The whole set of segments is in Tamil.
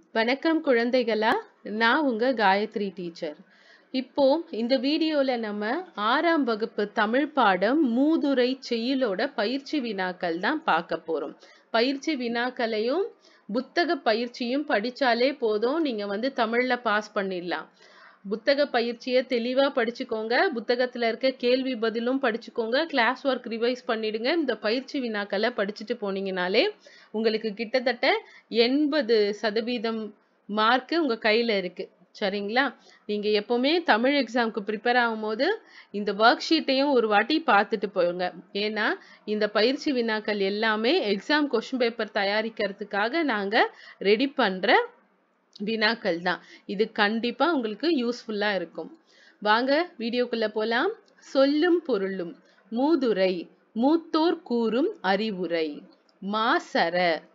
வணக்கம் குழந்தைகளா, நான் உங்க காயத்ரி டீச்சர். இப்போ இந்த வீடியோல நம்ம 6ஆம் வகுப்பு தமிழ் பாடம் மூதுரை செய்யுளோட பயிற்சி வினாக்கள் தான் பார்க்க போறோம். பயிற்சி வினாக்களையும் புத்தக பயிற்சியும் படிச்சாலே போதும், நீங்க தமிழ்ல பாஸ் பண்ணிடலாம். புத்தக பயிற்சியை தெளிவா படிச்சுக்கோங்க, புத்தகத்துல இருக்க கேள்வி பதிலும் படிச்சுக்கோங்க, கிளாஸ் ஒர்க் ரிவைஸ் பண்ணிடுங்க. இந்த பயிற்சி வினாக்களை படிச்சுட்டு போனீங்கனாலே உங்களுக்கு கிட்டத்தட்ட 80% மார்க் உங்க கையில இருக்கு. சரிங்களா? நீங்க எப்பவுமே தமிழ் எக்ஸாம்க்கு ப்ரிப்பேர் ஆகும்போது இந்த ஒர்க் ஷீட்டையும் ஒரு வாட்டி பார்த்துட்டு போங்க. ஏன்னா இந்த பயிற்சி வினாக்கள் எல்லாமே எக்ஸாம் கொஸ்டின் பேப்பர் தயாரிக்கிறதுக்காக நாங்க ரெடி பண்ற வினாக்கள் தான். இது கண்டிப்பா உங்களுக்கு யூஸ்ஃபுல்லா இருக்கும். வாங்க வீடியோக்குள்ள போலாம். சொல்லும் பொருளும். மூதுரை, மூத்தோர் கூறும் அறிவுரை. மாசற,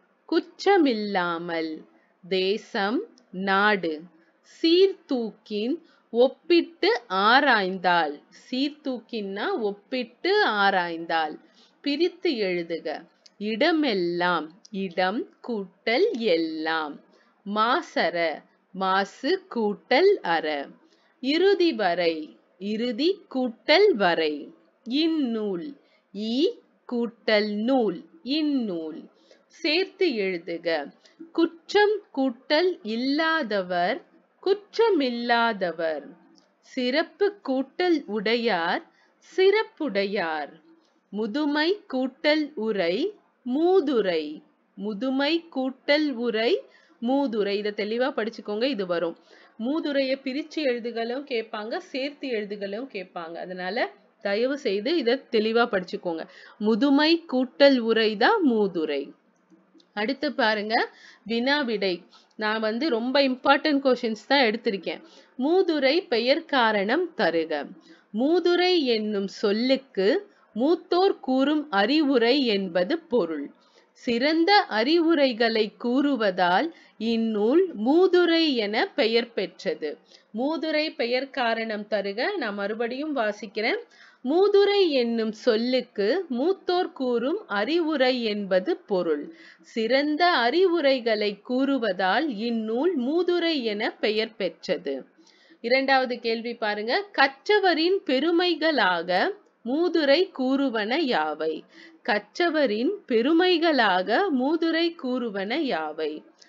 குற்றமில்லாமல். தேசம், நாடு. சீர்தூக்கின், ஒப்பிட்டு ஆராய்ந்தால். சீர்தூக்கின்னா ஒப்பிட்டு ஆராய்ந்தால். பிரித்து எழுதுக. இடமெல்லாம், இடம் கூட்டல் எல்லாம். மாசற, மாசு கூட்டல் அற. இறுதி வரை, இறுதி கூட்டல் வரை. இந்நூல், ஈ கூட்டல் நூல், இந்நூல். சேர்த்து எழுதுக. குற்றம் கூட்டல் இல்லாதவர், குற்றமில்லாதவர். சிறப்பு கூட்டல் உடையார், சிறப்புடையார். முதுமை கூட்டல் உரை, மூதுரை. முதுமை கூட்டல் உரை, மூதுரை. இதை தெளிவா படிச்சுக்கோங்க, இது வரும். மூதுரையை பிரிச்சு எழுதுகளும் கேட்பாங்க, சேர்த்து எழுதுகளும் கேட்பாங்க. அதனால தயவு செய்து இதை தெளிவா படிச்சுக்கோங்க. முதுமை கூட்டல் உரை தான் மூதுரை. அடுத்து பாருங்க, வினா விடை. நான் ரொம்ப இம்பார்ட்டன்ட் கொஸ்டின்ஸ் தான் எடுத்திருக்கேன். மூதுரை பெயர் காரணம் தருக. மூதுரை என்னும் சொல்லுக்கு மூத்தோர் கூறும் அறிவுரை என்பது பொருள். சிறந்த அறிவுரைகளை கூறுவதால் இந்நூல் மூதுரை என பெயர் பெற்றது. மூதுரை பெயர் காரணம் தருக. நான் மறுபடியும் வாசிக்கிறேன். மூதுரை என்னும் சொல்லுக்கு மூத்தோர் கூறும் அறிவுரை என்பது பொருள். சிறந்த அறிவுரைகளை கூறுவதால் இந்நூல் மூதுரை என பெயர் பெற்றது. இரண்டாவது கேள்வி பாருங்க. கற்றவரின் பெருமைகளாக மூதுரை கூறுவன யாவை? கற்றவரின் பெருமைகளாக மூதுரை கூறுவன யாவை?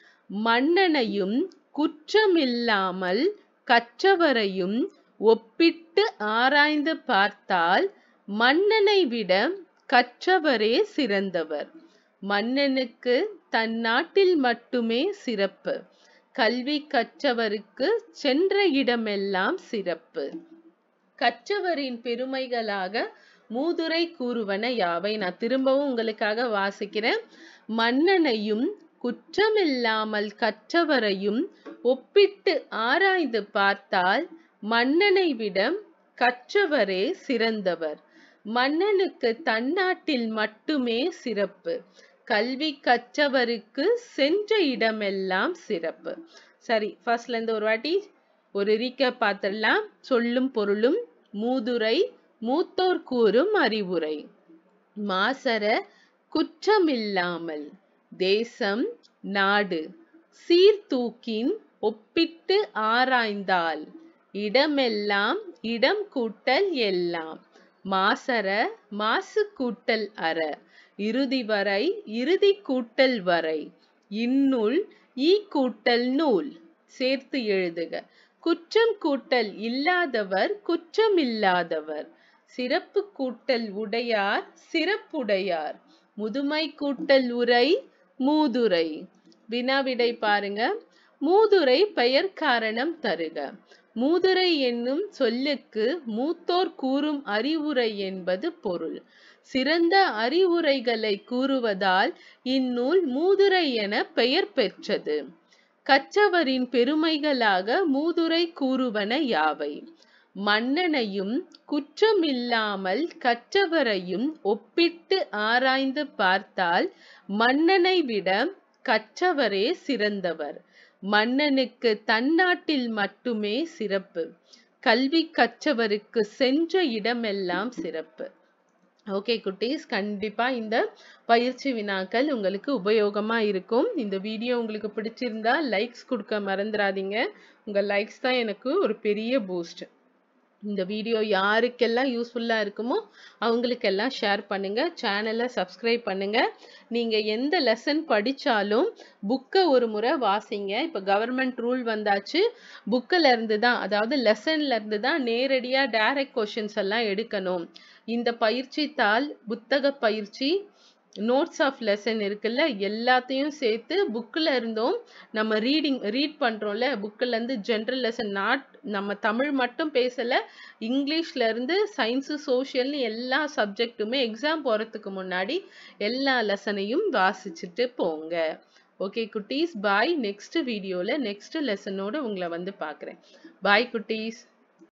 மன்னனையும் குற்றமில்லாமல் கற்றவரையும் ஒப்பிட்டு ஆராய்ந்து பார்த்தால் மன்னனை விட கற்றவரே சிறந்தவர். மன்னனுக்கு தன் நாட்டில் மட்டுமே சிறப்பு. கல்வி கற்றவருக்கு சென்ற இடமெல்லாம் சிறப்பு. கற்றவரின் பெருமைகளாக மூதுரை கூறுவன யாவை? நான் திரும்பவும் உங்களுக்காக வாசிக்கிறேன். மன்னனையும் குற்றமில்லாமல் கற்றவரையும் ஒப்பிட்டு ஆராய்ந்து பார்த்தால் மன்னனை விட கற்றவரே சிறந்தவர். மன்னனுக்கு தன்னாட்டில் மட்டுமே சிறப்பு. கல்வி கற்றவருக்கு சென்ற இடமெல்லாம் சிறப்பு. சரி, ஃபர்ஸ்ட்ல இருந்து ஒரு வாட்டி ஒரு ரீகேப் பார்த்துடலாம். சொல்லும் பொருளும். மூதுரை, மூத்தோர் கூறும் அறிவுரை. மாசற, குற்றமில்லாமல். தேசம், நாடு. சீர்தூக்கின், ஒப்பிட்டு ஆராய்ந்தால். இடமெல்லாம், இடம் கூட்டல் எல்லாம். மாசற, மாசு கூட்டல் அற. இறுதி வரை, இறுதி கூட்டல் வரை. இந்நூல், ஈ கூட்டல் நூல். சேர்த்து எழுதுக. குற்றம் கூட்டல் இல்லாதவர், குற்றமில்லாதவர். சிறப்பு கூட்டல் உடையார், சிறப்புடையார். முதுமை கூட்டல் உரை, மூதுரை. வினாவிடை பாருங்க. மூதுரை பெயர் காரணம் தருக. மூதுரை என்னும் சொல்லுக்கு மூத்தோர் கூறும் அறிவுரை என்பது பொருள். சிறந்த அறிவுரைகளை கூறுவதால் இந்நூல் மூதுரை என பெயர் பெற்றது. கற்றவரின் பெருமைகளாக மூதுரை கூறுவன யாவை? மன்னனையும் குற்றமில்லாமல் கற்றவரையும் ஒப்பிட்டு ஆராய்ந்து பார்த்தால் மன்னனை விட கற்றவரே சிறந்தவர். மன்னனுக்கு தன்னாட்டில் மட்டுமே சிறப்பு. கல்வி கற்றவருக்கு சென்ற இடமெல்லாம் சிறப்பு. ஓகே குட்டீஸ், கண்டிப்பா இந்த பயிற்சி வினாக்கள் உங்களுக்கு உபயோகமா இருக்கும். இந்த வீடியோ உங்களுக்கு பிடிச்சிருந்தா லைக்ஸ் கொடுக்க மறந்துடாதீங்க. உங்க லைக்ஸ் தான் எனக்கு ஒரு பெரிய பூஸ்ட். இந்த வீடியோ யாருக்கெல்லாம் யூஸ்ஃபுல்லா இருக்குமோ அவங்களுக்கெல்லாம் ஷேர் பண்ணுங்க. சேனலை சப்ஸ்கிரைப் பண்ணுங்க. நீங்க எந்த லெசன் படிச்சாலும் புக்கை ஒரு முறை வாசிங்க. இப்ப கவர்மெண்ட் ரூல் வந்தாச்சு, புக்கில் இருந்து தான், அதாவது லெசன்ல இருந்து தான் நேரடியா டைரக்ட் கொஷின்ஸ் எல்லாம் எடுக்கணும். இந்த பயிற்சி தாள், புத்தக பயிற்சி, நோட்ஸ் ஆஃப் லெசன் இருக்குல்ல, எல்லாத்தையும் சேர்த்து புக்கில் இருந்தும் நம்ம ரீட் பண்றோம்ல, புக்கில் இருந்து ஜென்ரல் லெசன், நம்ம தமிழ் மட்டும் பேசல, இங்கிலீஷ்ல இருந்து சயின்ஸ் சோஷியல் எல்லா சப்ஜெக்ட்டுமே எக்ஸாம் போறதுக்கு முன்னாடி எல்லா லெசனையும் வாசிச்சுட்டு போங்க. ஓகே குட்டீஸ், பாய். நெக்ஸ்ட் வீடியோல நெக்ஸ்ட் லெசனோட உங்களை வந்து பார்க்குறேன். பாய் குட்டீஸ்.